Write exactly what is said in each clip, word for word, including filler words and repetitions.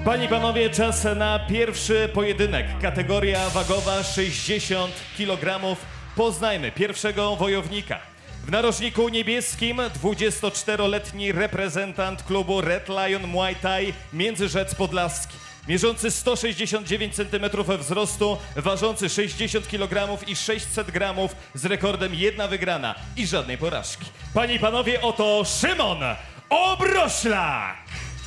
Panie i panowie, czas na pierwszy pojedynek. Kategoria wagowa sześćdziesiąt kilogramów. Poznajmy pierwszego wojownika. W narożniku niebieskim dwudziestoczteroletni reprezentant klubu Red Lion Muay Thai Międzyrzec Podlaski. Mierzący sto sześćdziesiąt dziewięć centymetrów wzrostu, ważący sześćdziesiąt kilogramów i sześćset gramów, z rekordem jedna wygrana i żadnej porażki. Panie i panowie, oto Szymon Obroślak!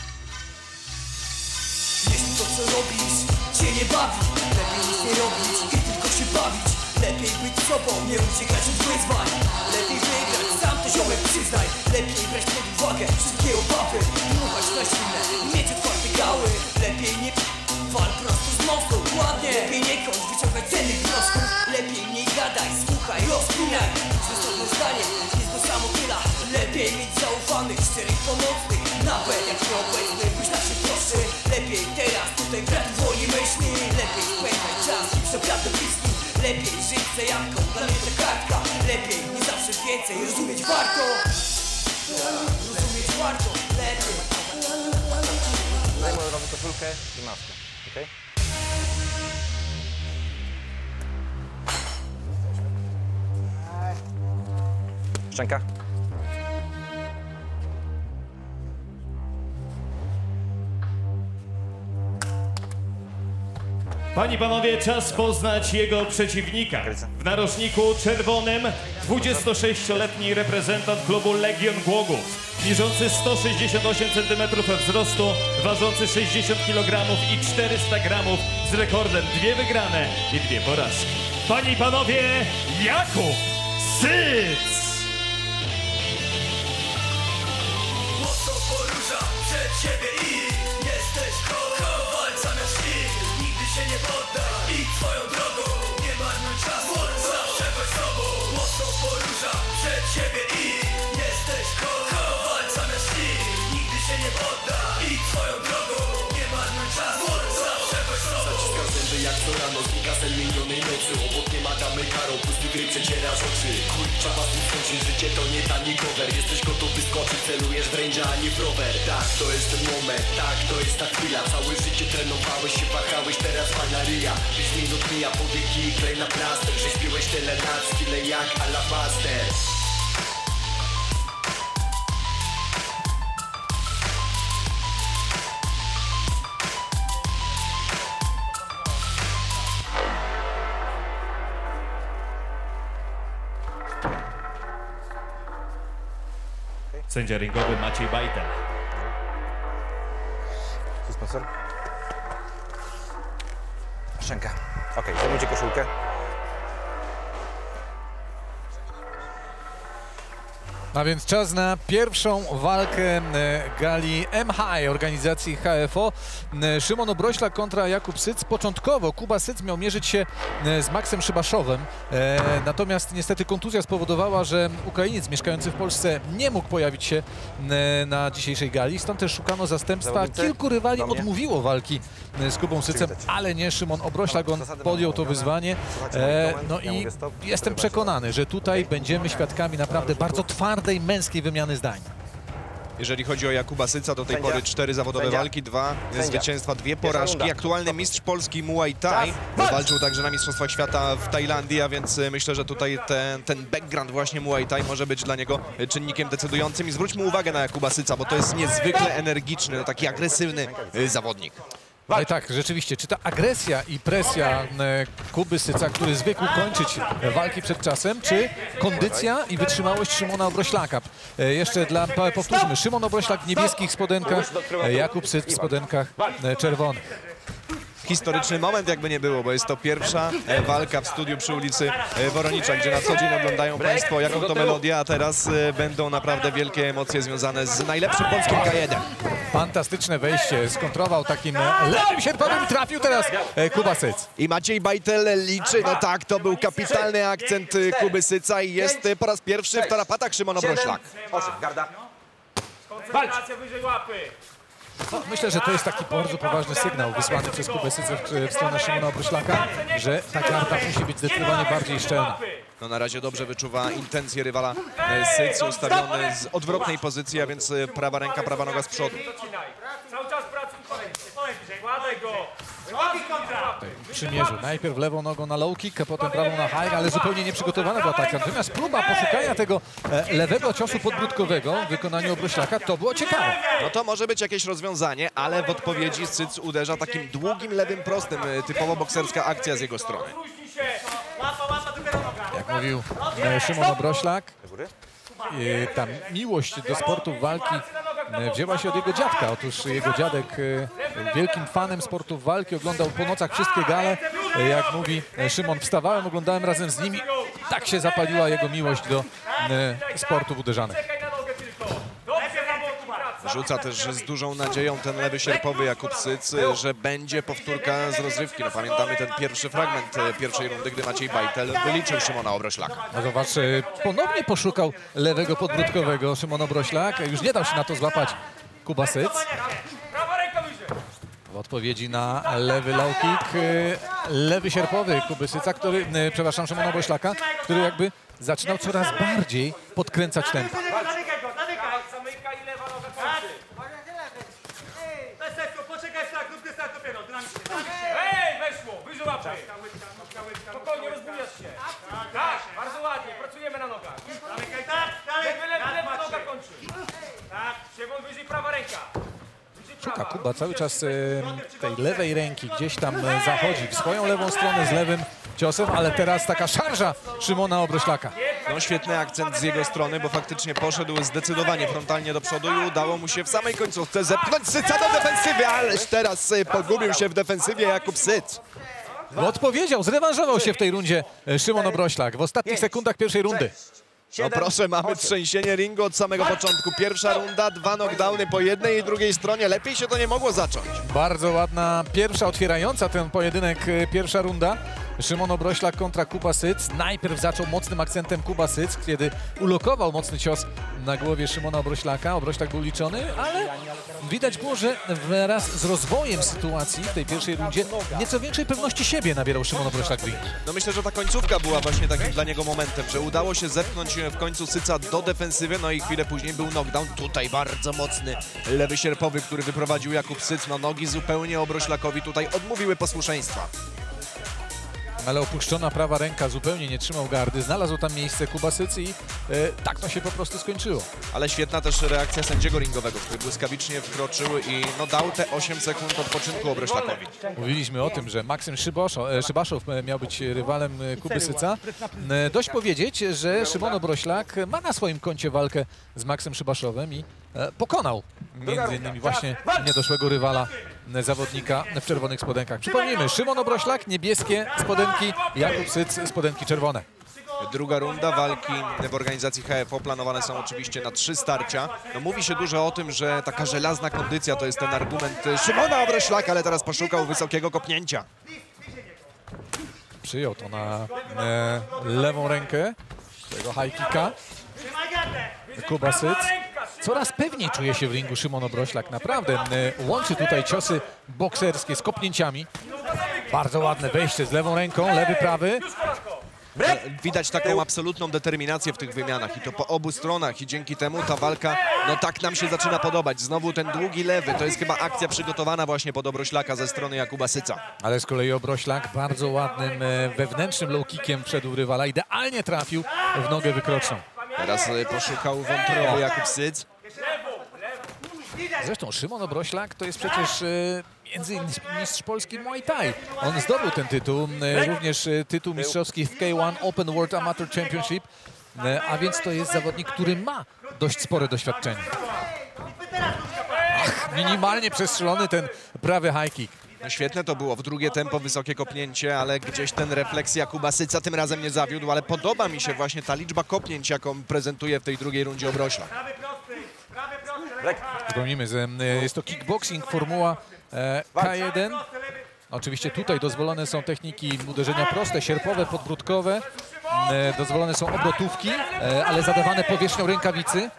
Jeśli to co robisz cię nie bawi, lepiej nic nie robić i tylko się bawić. Lepiej być sobą, nie uciekać od wyzwań. Lepiej wygrać, sam to ziomek przyznaj. Lepiej brać pod uwagę wszystkie obawy, dmuchać na silne i mieć otwarte gały. Lepiej nie wal prosto z mostu, ładnie. Lepiej nie kończ wyciągać cennych wniosków. Lepiej nie gadaj, słuchaj, rozkminaj. Zwysłodne zdanie jest to samo tyle. Lepiej mieć zaufanych, szczerych, pomocnych. Nawet jak nieobecny, byś na się prostszy. Lepiej teraz tutaj grać woli myśli. Lepiej spędzać czas i przeprawdę bliski. Lepiej żyć zajawką, dla mnie to kartka. Lepiej nie zawsze więcej, rozumieć warto. Rozumieć warto, lepiej. Daj moją nową koszulkę i maskę, okej? Szczęka. Panie i panowie, czas poznać jego przeciwnika. W narożniku czerwonym dwudziestosześcioletni reprezentant klubu Legion Głogów. Mierzący sto sześćdziesiąt osiem centymetrów wzrostu, ważący sześćdziesiąt kilogramów i czterysta gramów, z rekordem dwie wygrane i dwie porażki. Panie i panowie, Jakub Syc! Mocno porusza przed siebie i jesteś kowal zamiast ich. Nigdy się nie poddaj, idź swoją drogą. Nie marnuj czasu, zawsze bądź sobą. Mocno porusza przed siebie i jesteś kowal zamiast ich. Nigdy się nie poddaj, idź swoją drogą. Nie marnuj czasu, zawsze bądź sobą. Zaciska zęby jak co rano, znika sen minionej nocy. Obok nie ma damy karą, pusty gry przecierasz oczy. Kurcza was nie skończyć, życie to nie tani cover. Jesteś gotów wyskoczyć, celujesz w rędzia, a nie w rower. Tak, to jest ten moment, tak, to jest ta chwila. Całe życie trenowałeś się, wahałeś, teraz fajna ryja. Pięć minut mija, powieki i klej na plaster. Prześpiłeś tyle lat, skille jak alabaster. Sędzia ringowy Maciej Bajtel. Sponsor. Szczęka. Okej, okay, zdejmujcie koszulkę. A więc czas na pierwszą walkę e, gali M H I organizacji H F O. E, Szymon Obroślak kontra Jakub Syc. Początkowo Kuba Syc miał mierzyć się e, z Maxem Szybaszowem, e, natomiast niestety kontuzja spowodowała, że Ukrainiec mieszkający w Polsce nie mógł pojawić się e, na dzisiejszej gali. Stąd też szukano zastępstwa. Zawodnicy? Kilku rywali Do mnie? odmówiło walki e, z Kubą Sycem, Przywitać. ale nie Szymon Obroślak. On Zasady podjął mamy to omówione. wyzwanie. Słuchajcie, mamy E, koment, no ja i mówię stop, jestem przerywać. przekonany, że tutaj będziemy świadkami naprawdę bardzo twardej, męskiej wymiany zdań. Jeżeli chodzi o Jakuba Syca, do tej Sędzia. pory cztery zawodowe Sędzia. walki, dwa Sędzia. zwycięstwa, dwie Pierwsza porażki. runda. Aktualny Stop. mistrz Polski Muay Thai. Czas. Walczył także na Mistrzostwach Świata w Tajlandii, a więc myślę, że tutaj ten, ten background właśnie Muay Thai może być dla niego czynnikiem decydującym. I zwróćmy uwagę na Jakuba Syca, bo to jest niezwykle energiczny, taki agresywny y, zawodnik. Ale tak, rzeczywiście, czy ta agresja i presja e, Kuby Syca, który zwykł kończyć walki przed czasem, czy kondycja i wytrzymałość Szymona Obroślaka? E, jeszcze dla, pa- powtórzmy, Szymon Obroślak w niebieskich spodenkach, e, Jakub Syc w spodenkach e, czerwonych. Historyczny moment, jakby nie było, bo jest to pierwsza e, walka w studiu przy ulicy e, Woronicza, gdzie na co dzień oglądają Państwo jaką to melodię, a teraz e, będą naprawdę wielkie emocje związane z najlepszym polskim K jeden. Fantastyczne wejście, skontrował takim e, lewym sierpowym i trafił teraz e, Kuba Syc. I Maciej Bajtel liczy, no tak, to był kapitalny akcent e, Kuby Syca i jest e, po raz pierwszy w tarapatach Szymon Obroślak. osiem, garda. Koncentracja wyżej łapy. No, myślę, że to jest taki bardzo poważny sygnał wysłany przez Kubę Syca w, w stronę Szymona Obroślaka, że ta garda musi być zdecydowanie bardziej szczelna. No na razie dobrze wyczuwa intencje rywala. Syc ustawiony z odwrotnej pozycji, a więc prawa ręka, prawa noga z przodu. Cały czas pracuj, podejdź, podejdź. przymierzu. Najpierw lewą nogą na low kick, a potem prawą na high, ale zupełnie nieprzygotowana była taka. Natomiast próba poszukania tego e, lewego ciosu podbródkowego w wykonaniu Obroślaka to było ciekawe. No to może być jakieś rozwiązanie, ale w odpowiedzi Syc uderza takim długim lewym prostym, e, typowo bokserska akcja z jego strony. Jak mówił e, Szymon Obroślak, e, ta miłość do sportów walki e, wzięła się od jego dziadka. Otóż jego dziadek e, wielkim fanem sportów walki, oglądał po nocach wszystkie gale. E, jak mówi e, Szymon, wstawałem, oglądałem razem z nimi. Tak się zapaliła jego miłość do e, sportów uderzanych. Rzuca też z dużą nadzieją ten lewy sierpowy Jakub Syc, że będzie powtórka z rozrywki. No, pamiętamy ten pierwszy fragment pierwszej rundy, gdy Maciej Bajtel wyliczył Szymona Obroślaka. No zobacz, e, ponownie poszukał lewego podbródkowego Szymon Obroślak. Już nie dał się na to złapać Kuba Syc. W odpowiedzi na lewy low kick, e, lewy sierpowy Kuby Syca, który, e, przepraszam, Szymona Obroślaka, który jakby zaczynał coraz bardziej podkręcać tempo. Ej, weszło, wyżej łapy. Spokojnie, rozbujasz się. Tak, bardzo ładnie, pracujemy na nogach. Lewy, lewy, lewa noga kończy. Tak, Szymon wyżej, prawa ręka. Szuka Kuba cały czas e, tej lewej ręki, gdzieś tam e, zachodzi w swoją lewą stronę z lewym ciosem, ale teraz taka szarża Szymona Obroślaka. No świetny akcent z jego strony, bo faktycznie poszedł zdecydowanie frontalnie do przodu i udało mu się w samej końcówce zepchnąć Syca do defensywy, ależ teraz e, pogubił się w defensywie Jakub Syc. No, odpowiedział, zrewanżował się w tej rundzie e, Szymon Obroślak w ostatnich sekundach pierwszej rundy. No proszę, mamy trzęsienie ringu od samego początku. Pierwsza runda, dwa knockdowny po jednej i drugiej stronie. Lepiej się to nie mogło zacząć. Bardzo ładna pierwsza, otwierająca ten pojedynek, e, pierwsza runda. Szymon Obroślak kontra Kuba Syc. Najpierw zaczął mocnym akcentem Kuba Syc, kiedy ulokował mocny cios na głowie Szymona Obroślaka. Obroślak był liczony, ale widać było, że wraz z rozwojem sytuacji w tej pierwszej rundzie nieco większej pewności siebie nabierał Szymon Obroślak w ringu. No myślę, że ta końcówka była właśnie takim dla niego momentem, że udało się zepchnąć w końcu Syca do defensywy, no i chwilę później był knockdown. Tutaj bardzo mocny lewy sierpowy, który wyprowadził Jakub Syc. No nogi zupełnie Obroślakowi tutaj odmówiły posłuszeństwa. Ale opuszczona prawa ręka, zupełnie nie trzymał gardy. Znalazł tam miejsce Kuba Syc i e, tak to się po prostu skończyło. Ale świetna też reakcja sędziego ringowego, który błyskawicznie wkroczył i no, dał te osiem sekund odpoczynku Obroślakowi. Mówiliśmy o tym, że Maksym Szybaszow, e, Szybaszow miał być rywalem e, Kuby Syca. E, dość powiedzieć, że Szymon Obroślak ma na swoim koncie walkę z Maksym Szybaszowem i e, pokonał między innymi właśnie niedoszłego rywala e, zawodnika w czerwonych spodenkach. Przypomnijmy, Szymon Obroślak, niebieskie spodenki, Jakub Syc, spodenki czerwone. Druga runda walki w organizacji H F O planowane są oczywiście na trzy starcia. No, mówi się dużo o tym, że taka żelazna kondycja to jest ten argument Szymona Obroślaka, ale teraz poszukał wysokiego kopnięcia. Przyjął to na e, lewą rękę tego high kicka. Kuba Syc. Coraz pewniej czuje się w ringu Szymon Obroślak. Naprawdę e, łączy tutaj ciosy bokserskie z kopnięciami. Bardzo ładne wejście z lewą ręką, lewy, prawy. Widać taką absolutną determinację w tych wymianach i to po obu stronach i dzięki temu ta walka, no tak nam się zaczyna podobać. Znowu ten długi lewy, to jest chyba akcja przygotowana właśnie pod Obroślaka ze strony Jakuba Syca. Ale z kolei Obroślak bardzo ładnym e, wewnętrznym low kickiem wszedł w rywala. Idealnie trafił w nogę wykroczną. Teraz e, poszukał wątroby Jakub Syc. Zresztą Szymon Obroślak to jest przecież e, między innymi mistrz Polski Muay Thai. On zdobył ten tytuł, e, również e, tytuł mistrzowski w K jeden Open World Amateur Championship, e, a więc to jest zawodnik, który ma dość spore doświadczenie. Ach, minimalnie przestrzelony ten prawy high kick. No świetne to było, w drugie tempo wysokie kopnięcie, ale gdzieś ten refleks Jakuba Syca tym razem nie zawiódł, ale podoba mi się właśnie ta liczba kopnięć, jaką prezentuje w tej drugiej rundzie Obroślak. Przypomnijmy, że jest to kickboxing, formuła K jeden. Oczywiście tutaj dozwolone są techniki uderzenia proste, sierpowe, podbródkowe. Dozwolone są obrotówki, ale zadawane powierzchnią rękawicy.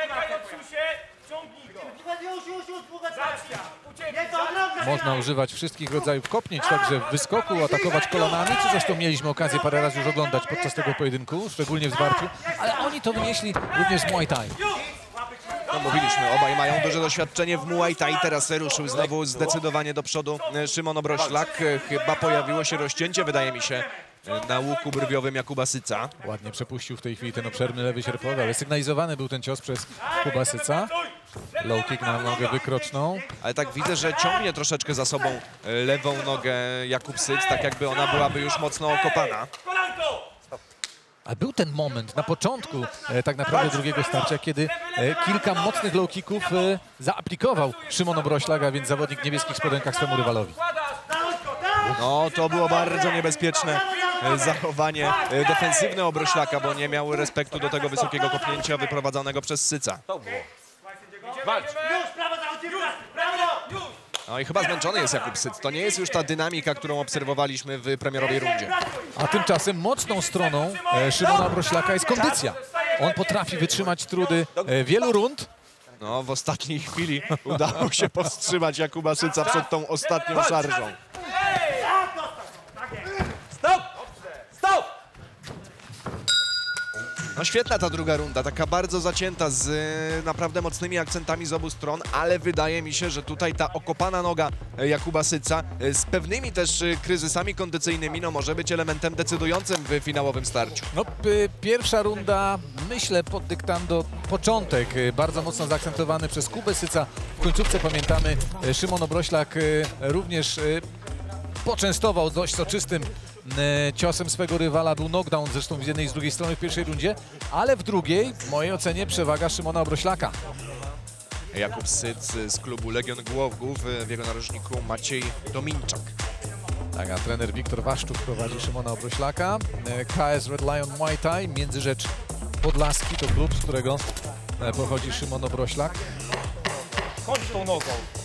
Można używać wszystkich rodzajów kopnięć, także w wyskoku, atakować kolanami, co zresztą mieliśmy okazję parę razy już oglądać podczas tego pojedynku, szczególnie w zwarciu, ale oni to wynieśli również z Muay Thai. No, mówiliśmy, obaj mają duże doświadczenie w Muay Thai. Teraz ruszył znowu zdecydowanie do przodu e, Szymon Obroślak. E, Chyba pojawiło się rozcięcie, wydaje mi się, e, na łuku brwiowym Jakuba Syca. Ładnie przepuścił w tej chwili ten obszerny lewy sierpowy, ale sygnalizowany był ten cios przez Kuba Syca. Low kick na nogę wykroczną. Ale tak widzę, że ciągnie troszeczkę za sobą e, lewą nogę Jakub Syc, tak jakby ona byłaby już mocno okopana. A był ten moment na początku e, tak naprawdę drugiego starcia, kiedy e, kilka mocnych low kicków e, zaaplikował Szymon Obroślak, a więc zawodnik w niebieskich spodenkach swemu rywalowi. No, to było bardzo niebezpieczne e, zachowanie e, defensywne Obroślaka, bo nie miał respektu do tego wysokiego kopnięcia wyprowadzonego przez Syca. Walcz. No i chyba zmęczony jest Jakub Syc. To nie jest już ta dynamika, którą obserwowaliśmy w premierowej rundzie. A tymczasem mocną stroną e, Szymona Obroślaka jest kondycja. On potrafi wytrzymać trudy e, wielu rund. No, w ostatniej chwili udało się powstrzymać Jakuba Syca przed tą ostatnią szarżą. Stop! Stop! No świetna ta druga runda, taka bardzo zacięta z e, naprawdę mocnymi akcentami z obu stron, ale wydaje mi się, że tutaj ta okopana noga e, Jakuba Syca e, z pewnymi też e, kryzysami kondycyjnymi no, może być elementem decydującym w finałowym starciu. No, p- pierwsza runda, myślę, pod dyktando początek, e, bardzo mocno zaakcentowany przez Kubę Syca. W końcówce pamiętamy, e, Szymon Obroślak e, również e, poczęstował dość soczystym e, ciosem swego rywala. Był knockdown zresztą z jednej i z drugiej strony w pierwszej rundzie, ale w drugiej, w mojej ocenie, przewaga Szymona Obroślaka. Jakub Syc z klubu Legion Głogów, w jego narożniku Maciej Dominczak. Tak, a trener Wiktor Waszczuk prowadzi Szymona Obroślaka. E, K S Red Lion Muay Thai, Międzyrzecz Podlaski, to klub, z którego e, pochodzi Szymon Obroślak. Chodź tą nogą.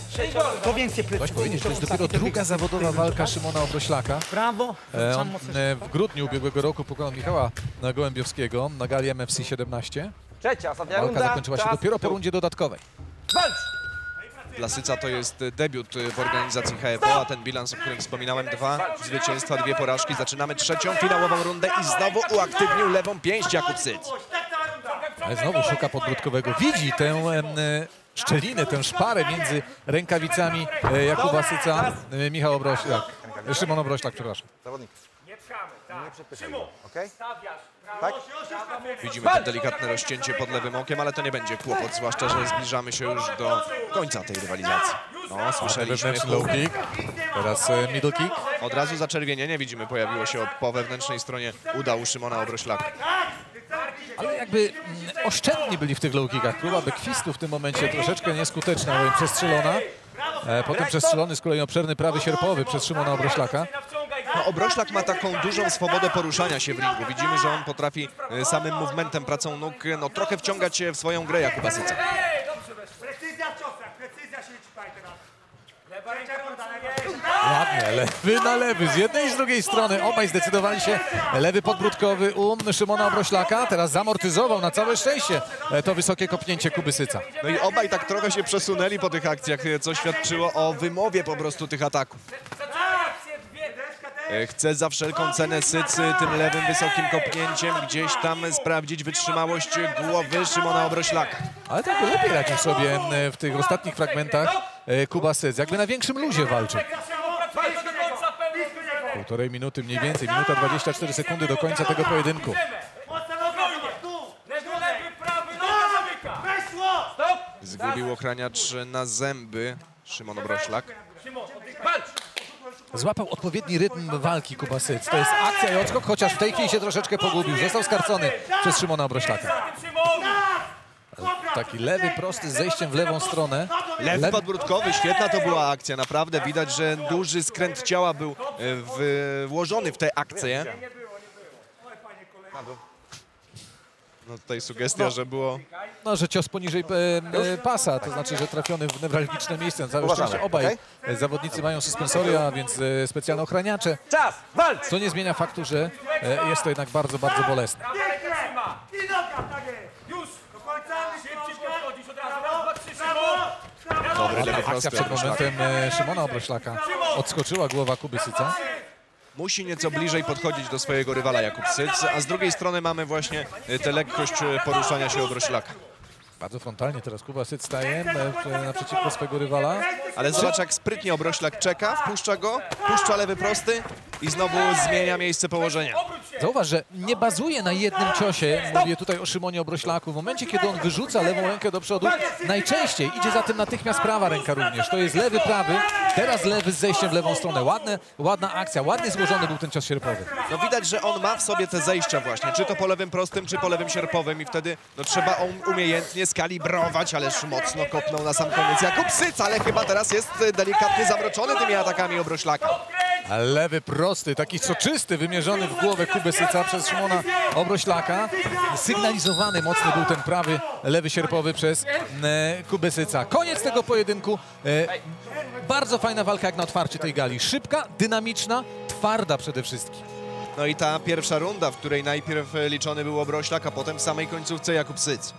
To więcej plecy. Ktoś powiedzieć, to jest dopiero druga zawodowa walka Szymona Obroślaka. Brawo. E, on e, w grudniu ubiegłego roku pokonał Michała Gołębiowskiego na gali M F C siedemnaście. Trzecia, ostatnia Walka runda. zakończyła się Czas. dopiero po rundzie dodatkowej. Walcz! Dla Syca to jest debiut w organizacji H F O, a ten bilans, o którym wspominałem, dwa zwycięstwa, dwie porażki. Zaczynamy trzecią finałową rundę i znowu uaktywnił lewą pięść Jakub Syc. Ale znowu szuka podbródkowego. Widzi tę e, szczelinę, tę szparę między rękawicami e, Jakuba Syca. E, Michał Obroślak, e, Szymon Obroślak, przepraszam. Nie pchamy, tak. Szymon, Okej? stawiasz. Tak? Widzimy to delikatne rozcięcie pod lewym okiem, ale to nie będzie kłopot, zwłaszcza, że zbliżamy się już do końca tej rywalizacji. No, słyszeliśmy Wewnętrzny low kick, teraz e, middle kick. od razu zaczerwienienie, widzimy, pojawiło się po wewnętrznej stronie uda u Szymona Obroślaka. Ale jakby mm, oszczędni byli w tych low kickach. Próba bekwistu w tym momencie troszeczkę nieskuteczna, bo im przestrzelona. E, potem przestrzelony z kolei obszerny prawy sierpowy przez Szymona Obroślaka. No, Obroślak ma taką dużą swobodę poruszania się w ringu. Widzimy, że on potrafi e, samym movementem, pracą nóg, no, trochę wciągać się w swoją grę Jakuba Syca. Precyzja w ciosach, precyzja się liczy tutaj teraz. Lewa ręka Ładnie, lewy na lewy, z jednej i z drugiej strony. Obaj zdecydowali się. Lewy podbródkowy u Szymona Obroślaka. Teraz zamortyzował na całe szczęście e, to wysokie kopnięcie Kuby Syca. No i obaj tak trochę się przesunęli po tych akcjach, co świadczyło o wymowie po prostu tych ataków. E, Chce za wszelką cenę Syc tym lewym wysokim kopnięciem gdzieś tam sprawdzić wytrzymałość głowy Szymona Obroślaka. Ale tak lepiej radził sobie e, w tych ostatnich fragmentach e, Kuba Syc. Jakby na większym luzie walczył. Półtorej minuty mniej więcej, minuta dwadzieścia cztery sekundy do końca tego pojedynku. Lewy, lewy, prawy, noga zamyka. Stop! Zgubił ochraniacz na zęby Szymon Obroślak. Szymon, walcz! Złapał odpowiedni rytm walki Kuba Syc. To jest akcja i odskok, chociaż w tej chwili się troszeczkę pogubił. Został skarcony przez Szymona Obroślaka. Taki lewy, prosty, z zejściem w lewą stronę. Lewy podbródkowy, świetna to była akcja, naprawdę widać, że duży skręt ciała był e, w, włożony w tę akcję. No tutaj sugestia, że było... No, że cios poniżej e, e, pasa, to znaczy, że trafiony w newralgiczne miejsce. Na całe szczęście obaj e, zawodnicy mają suspensoria, więc e, specjalne ochraniacze. Czas, walcz! Co nie zmienia faktu, że e, jest to jednak bardzo, bardzo bolesne. I noga, tak jest. Już! Do końca, Szybciej podchodzisz od razu. Raz, dwa, trzy, Szymon! Dobry lewy Akcja prosty. przed momentem e, Szymona Obroślaka. Odskoczyła głowa Kuby Syca. Musi nieco bliżej podchodzić do swojego rywala Jakub Syc, a z drugiej strony mamy właśnie tę lekkość poruszania się Obroślaka. Bardzo frontalnie teraz Kuba Syc staje e, naprzeciwko swego rywala. Ale zobacz, jak sprytnie Obroślak czeka, wpuszcza go, puszcza lewy prosty i znowu zmienia miejsce położenia. Zauważ, że nie bazuje na jednym ciosie, mówię tutaj o Szymonie Obroślaku. W momencie, kiedy on wyrzuca lewą rękę do przodu, najczęściej idzie za tym natychmiast prawa ręka również. To jest lewy, prawy, teraz lewy z zejściem w lewą stronę. Ładne, ładna akcja, ładnie złożony był ten cios sierpowy. No widać, że on ma w sobie te zejścia właśnie, czy to po lewym prostym, czy po lewym sierpowym i wtedy no, trzeba um, umiejętnie skalibrować, ależ mocno kopnął na sam koniec Jakub Syc, ale chyba teraz jest delikatnie zamroczony tymi atakami Obroślaka. Lewy prosty, taki soczysty, wymierzony w głowę Kuby Syca przez Szymona Obroślaka. Sygnalizowany mocny był ten prawy, lewy sierpowy przez e, Kubę Syca. Koniec tego pojedynku. E, bardzo fajna walka jak na otwarcie tej gali. Szybka, dynamiczna, twarda przede wszystkim. No i ta pierwsza runda, w której najpierw liczony był Obroślak, a potem w samej końcówce Jakub Syc.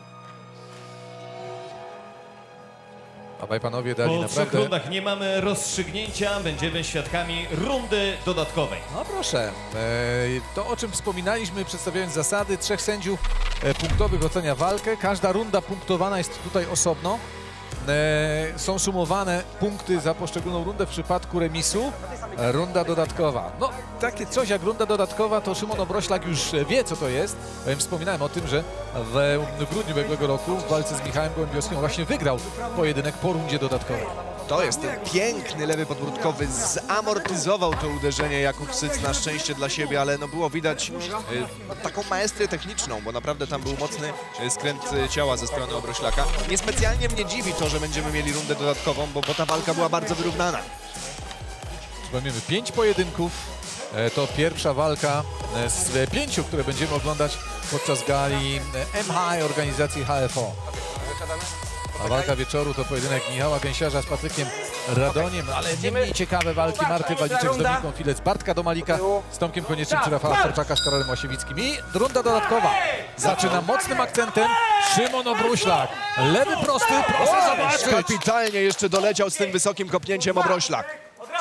Obaj panowie dali Po naprawdę... trzech rundach nie mamy rozstrzygnięcia, będziemy świadkami rundy dodatkowej. No proszę, e, to o czym wspominaliśmy przedstawiając zasady, trzech sędziów e, punktowych ocenia walkę. Każda runda punktowana jest tutaj osobno. E, są sumowane punkty za poszczególną rundę w przypadku remisu. E, runda dodatkowa. No takie coś jak runda dodatkowa to Szymon Obroślak już wie, co to jest. E, wspominałem o tym, że w, w grudniu ubiegłego roku w walce z Michałem Gołębiowskim właśnie wygrał pojedynek po rundzie dodatkowej. To jest ten piękny lewy podbródkowy, zamortyzował to uderzenie Jakub Syc na szczęście dla siebie, ale no było widać e, taką maestrię techniczną, bo naprawdę tam był mocny e, skręt e, ciała ze strony Obroślaka. Niespecjalnie mnie dziwi to, że będziemy mieli rundę dodatkową, bo, bo ta walka była bardzo wyrównana. Mamy pięć pojedynków. E, to pierwsza walka e, z pięciu, które będziemy oglądać podczas gali e, M H I organizacji H F O. A walka wieczoru to pojedynek Michała Gęsiarza z Patrykiem Radoniem, ale nie mniej ciekawe walki Marty Waliczek z Dominiką Filec, Bartka Domalika z Tomkiem Koniecznym czy Rafała Korczaka z Karolem Łasiewickim. I runda dodatkowa. Zaczyna mocnym akcentem Szymon Obroślak. Lewy prosty, proszę zobaczyć. Kapitalnie jeszcze doleciał z tym wysokim kopnięciem Obroślak.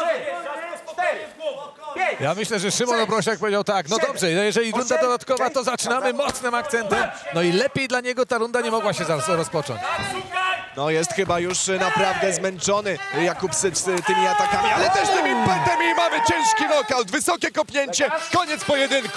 Ja myślę, że Szymon Obroślak powiedział tak, no dobrze, jeżeli runda dodatkowa, to zaczynamy mocnym akcentem. No i lepiej dla niego ta runda nie mogła się zaraz rozpocząć. No jest chyba już naprawdę zmęczony Jakub Syc tymi atakami, ale też tymi petami. Mamy ciężki nokaut, wysokie kopnięcie, koniec pojedynku.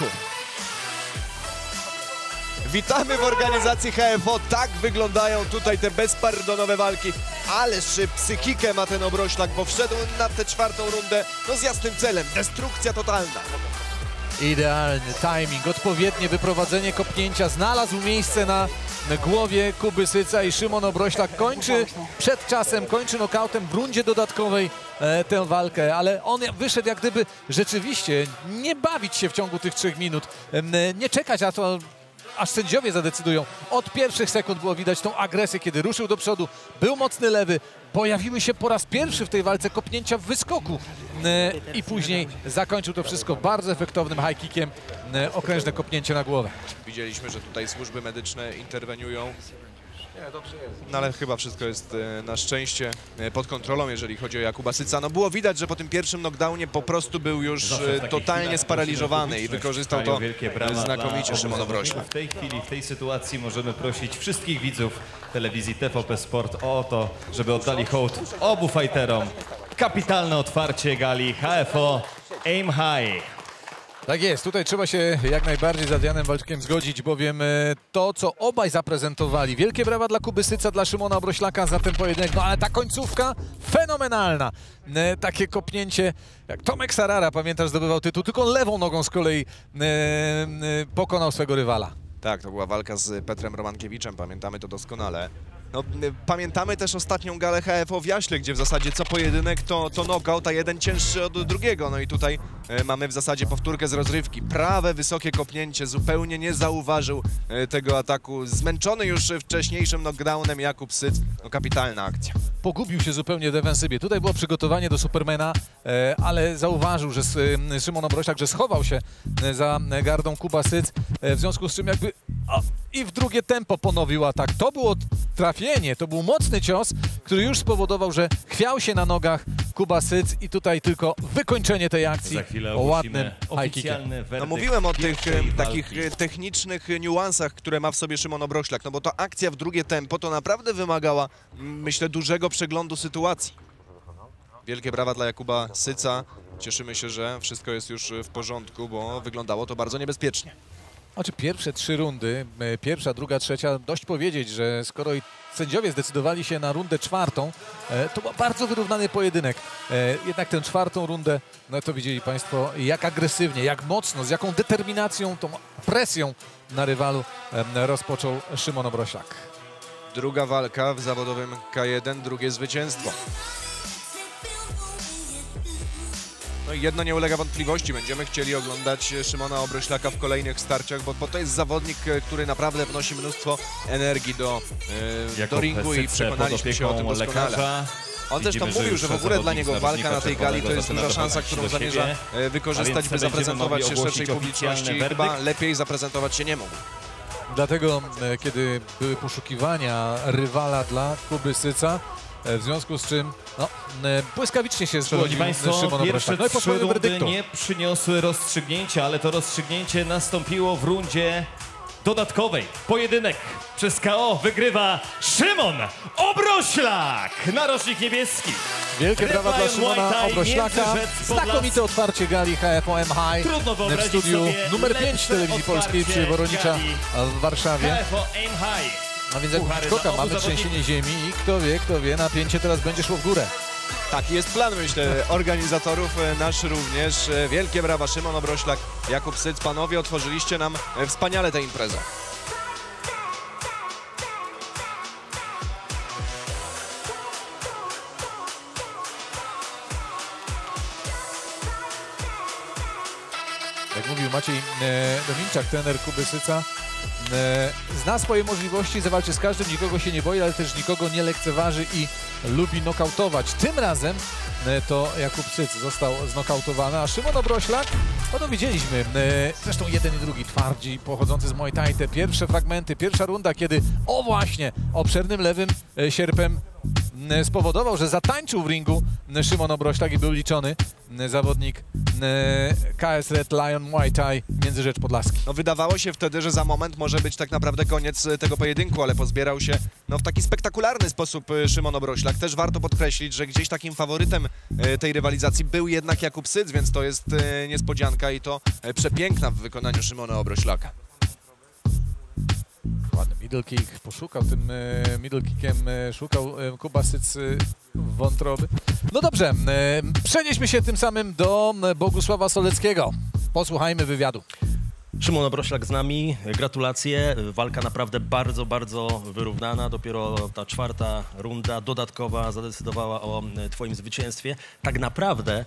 Witamy w organizacji H F O. Tak wyglądają tutaj te bezpardonowe walki. Ależ psychikę ma ten Obroślak, bo wszedł na tę czwartą rundę no z jasnym celem. Destrukcja totalna. Idealny timing, odpowiednie wyprowadzenie kopnięcia. Znalazł miejsce na głowie Kuby Syca i Szymon Obroślak kończy przed czasem, kończy nokautem w rundzie dodatkowej e, tę walkę, ale on wyszedł jak gdyby rzeczywiście nie bawić się w ciągu tych trzech minut, e, nie czekać na to, aż sędziowie zadecydują. Od pierwszych sekund było widać tą agresję, kiedy ruszył do przodu, był mocny lewy, pojawiły się po raz pierwszy w tej walce kopnięcia w wyskoku e, i później zakończył to wszystko bardzo efektownym high kickiem, e, okrężne kopnięcie na głowę. Widzieliśmy, że tutaj służby medyczne interweniują. No ale chyba wszystko jest e, na szczęście e, pod kontrolą, jeżeli chodzi o Jakuba Syca. No było widać, że po tym pierwszym knockdownie po prostu był już e, totalnie sparaliżowany i wykorzystał to znakomicie Szymon Obroślak. W tej chwili, w tej sytuacji możemy prosić wszystkich widzów telewizji T V P Sport o to, żeby oddali hołd obu fajterom. Kapitalne otwarcie gali H F O Aim High. Tak jest, tutaj trzeba się jak najbardziej z Adrianem Walczkiem zgodzić, bowiem e, to, co obaj zaprezentowali, wielkie brawa dla Kuby Syca, dla Szymona Obroślaka za ten pojedynek, no ale ta końcówka fenomenalna. E, takie kopnięcie, jak Tomek Sarara, pamiętasz, zdobywał tytuł, tylko lewą nogą z kolei e, e, pokonał swego rywala. Tak, to była walka z Petrem Romankiewiczem, pamiętamy to doskonale. No, pamiętamy też ostatnią galę H F O w Jaśle, gdzie w zasadzie co pojedynek to, to knockout, a jeden cięższy od drugiego. No i tutaj e, mamy w zasadzie powtórkę z rozrywki. Prawe, wysokie kopnięcie, zupełnie nie zauważył e, tego ataku. Zmęczony już wcześniejszym knockdownem Jakub Syc. No kapitalna akcja. Pogubił się zupełnie w defensywie. Tutaj było przygotowanie do Supermana, e, ale zauważył, że e, Szymon Obroślak, że schował się e, za gardą Kuba Syc, e, w związku z czym jakby o, i w drugie tempo ponowił atak. To było trafienie, to był mocny cios, który już spowodował, że chwiał się na nogach Kuba Syc i tutaj tylko wykończenie tej akcji Za chwilę o ładnym ogłosimy high kickiem. oficjalny werdykt No mówiłem o tych pierwszej e, takich walki. e, technicznych e, niuansach, które ma w sobie Szymon Obroślak, no bo ta akcja w drugie tempo to naprawdę wymagała, m, myślę, dużego przeglądu sytuacji. Wielkie brawa dla Jakuba Syca. Cieszymy się, że wszystko jest już w porządku, bo wyglądało to bardzo niebezpiecznie. Znaczy pierwsze trzy rundy, e, pierwsza, druga, trzecia, dość powiedzieć, że skoro i sędziowie zdecydowali się na rundę czwartą, e, to był bardzo wyrównany pojedynek. E, jednak tę czwartą rundę, no to widzieli Państwo, jak agresywnie, jak mocno, z jaką determinacją, tą presją na rywalu e, rozpoczął Szymon Obroślak. Druga walka w zawodowym K jeden, drugie zwycięstwo. No i jedno nie ulega wątpliwości, będziemy chcieli oglądać Szymona Obroślaka w kolejnych starciach, bo, bo to jest zawodnik, który naprawdę wnosi mnóstwo energii do, e, do ringu i przekonaliśmy się o tym doskonale. Lekarza. On zresztą Widzimy, mówił, już że w ogóle dla niego zawodnik walka na tej gali to jest duża szansa, którą do zamierza siebie. e, wykorzystać, A więc by będziemy zaprezentować się mogli szerszej ogłosić publiczności. oficjalny Chyba werdykt. lepiej zaprezentować się nie mógł. Dlatego, e, kiedy były poszukiwania rywala dla Kuby Syca, e, w związku z czym no, e, błyskawicznie się Szanowni zgodził Państwo, Szymon pierwsze Obroślak. No i po trzy swoim rundy werdyktu. nie przyniosły rozstrzygnięcia, ale to rozstrzygnięcie nastąpiło w rundzie dodatkowej. Pojedynek przez K O wygrywa Szymon Obroślak, narożnik niebieski. Wielkie brawa dla Ryan Szymona Muay Thai, Obroślaka. Międzyrzec, Podlaski. Znakomite otwarcie gali H F O M High Trudno w wyobrazić studiu sobie numer pięć lepsze Telewizji Polskiej przy otwarcie Woronicza gali w Warszawie. K F O Aim High. A więc jak Puchary Hitchcocka dla obu mamy zawodników. trzęsienie ziemi i kto wie, kto wie, napięcie teraz będzie szło w górę. Taki jest plan, myślę, organizatorów, e, nasz również. E, Wielkie brawa, Szymon Obroślak, Jakub Syc. Panowie, otworzyliście nam e, wspaniale tę imprezę. Jak mówił Maciej e, Dominczak, trener Kuby Syca, e, zna swoje możliwości, zawalczy z każdym, nikogo się nie boi, ale też nikogo nie lekceważy i lubi nokautować. Tym razem e, to Jakub Syc został znokautowany, a Szymon Obroślak, no to widzieliśmy, e, zresztą jeden i drugi twardzi, pochodzący z Muay Thai, te pierwsze fragmenty, pierwsza runda, kiedy o właśnie obszernym lewym e, sierpem e, spowodował, że zatańczył w ringu e, Szymon Obroślak i był liczony e, zawodnik e, K S Red Lion Muay Thai Międzyrzecz Podlaski. No wydawało się wtedy, że za moment może być tak naprawdę koniec e, tego pojedynku, ale pozbierał się no, w taki spektakularny sposób e, Szymon Obroślak. Też warto podkreślić, że gdzieś takim faworytem e, tej rywalizacji był jednak Jakub Syc, więc to jest e, niespodzianka i to e, przepiękna w wykonaniu Szymona Obroślaka. Ładny middle kick, poszukał tym e, middle kickiem, e, szukał e, Kuba Syc e, wątroby. No dobrze, e, przenieśmy się tym samym do e, Bogusława Soleckiego. Posłuchajmy wywiadu. Szymon Obroślak z nami, gratulacje. Walka naprawdę bardzo, bardzo wyrównana. Dopiero ta czwarta runda dodatkowa zadecydowała o twoim zwycięstwie. Tak naprawdę,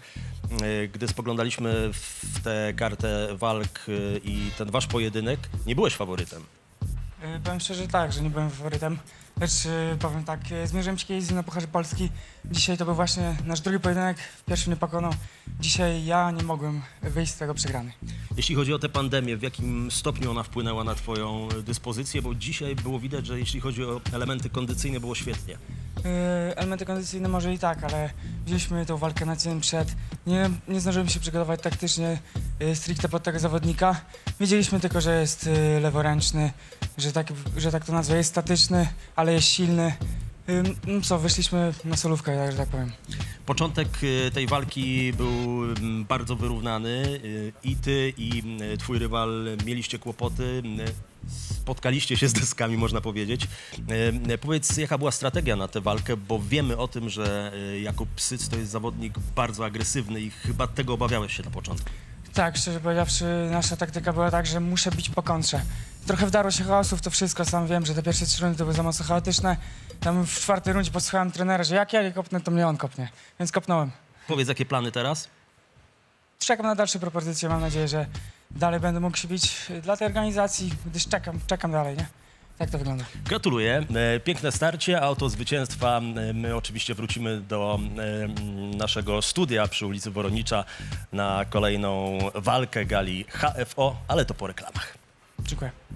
gdy spoglądaliśmy w tę kartę walk i ten wasz pojedynek, nie byłeś faworytem. Yy, powiem szczerze tak, że nie byłem faworytem, lecz yy, powiem tak, yy, zmierzyłem się kiedyś na Pucharze Polski. Dzisiaj to był właśnie nasz drugi pojedynek, w pierwszym nie pokonał. Dzisiaj ja nie mogłem wyjść z tego przegrany. Jeśli chodzi o tę pandemię, w jakim stopniu ona wpłynęła na twoją dyspozycję? Bo dzisiaj było widać, że jeśli chodzi o elementy kondycyjne, było świetnie. Yy, elementy kondycyjne może i tak, ale wzięliśmy tą walkę na dzień przed. Nie, nie zdążyłem się przygotować taktycznie yy, stricte pod tego zawodnika. Wiedzieliśmy tylko, że jest yy, leworęczny, że tak, że tak to nazwę, jest statyczny, ale jest silny. Yy, no co, wyszliśmy na solówkę, tak, że tak powiem. Początek y, tej walki był mm, bardzo wyrównany. Y, I ty, i y, twój rywal mieliście kłopoty. Y, spotkaliście się z deskami, można powiedzieć. Y, y, powiedz, jaka była strategia na tę walkę, bo wiemy o tym, że y, Jakub Syc to jest zawodnik bardzo agresywny i chyba tego obawiałeś się na początku. Tak, szczerze powiedziawszy, nasza taktyka była tak, że muszę bić po kontrze. Trochę wdarło się chaosu w to wszystko, sam wiem, że te pierwsze trzy rundy to były za mocno chaotyczne. Tam w czwartej rundzie posłuchałem trenera, że jak ja nie kopnę, to mnie on kopnie, więc kopnąłem. Powiedz, jakie plany teraz? Czekam na dalsze propozycje, mam nadzieję, że dalej będę mógł się bić dla tej organizacji, gdyż czekam, czekam dalej, nie? Tak to wygląda. Gratuluję. E, Piękne starcie, a oto zwycięstwa. E, My oczywiście wrócimy do e, naszego studia przy ulicy Woronicza na kolejną walkę gali H F O, ale to po reklamach. Dziękuję.